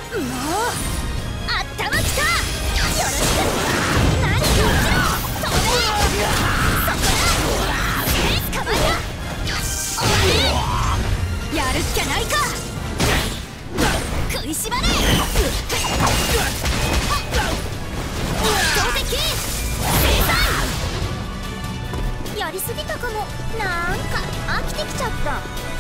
もうあったまきた。よろしく。何か落ちろ。飛べ。そこだ。捕まえた。おいやるっきゃないか。食いしばれ。強敵制裁。やりすぎたかも。なんか飽きてきちゃった。